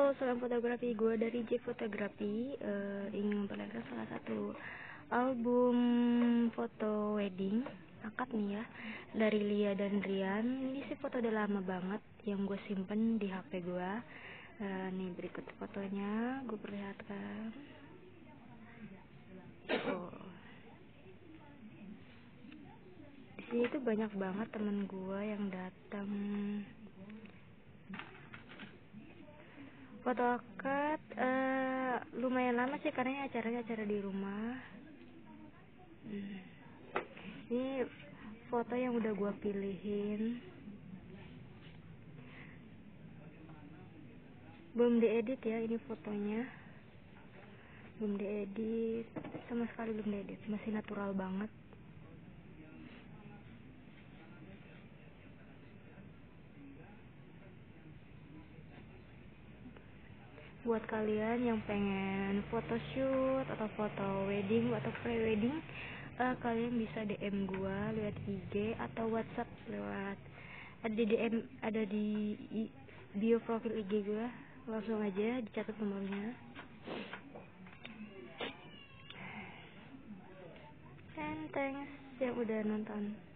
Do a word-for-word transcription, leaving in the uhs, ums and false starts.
Halo, salam fotografi. Gue dari J Fotografi, uh, ingin memperlihatkan salah satu album foto wedding akad nih ya, dari Lia dan Rian. Ini sih foto udah lama banget yang gue simpen di H P gue. Uh, nih berikut fotonya, gue perlihatkan. Oh. Di sini tuh banyak banget temen gue yang datang. Foto akad uh, lumayan lama sih karena acaranya acara di rumah. hmm. Ini foto yang udah gua pilihin, belum diedit ya. Ini fotonya belum diedit, sama sekali belum diedit, masih natural banget. Buat kalian yang pengen photoshoot atau foto wedding atau pre-wedding, uh, kalian bisa D M gua lewat I G atau WhatsApp lewat ada di D M, ada di bio profil I G gua. Langsung aja dicatat nomornya. And thanks yang udah nonton.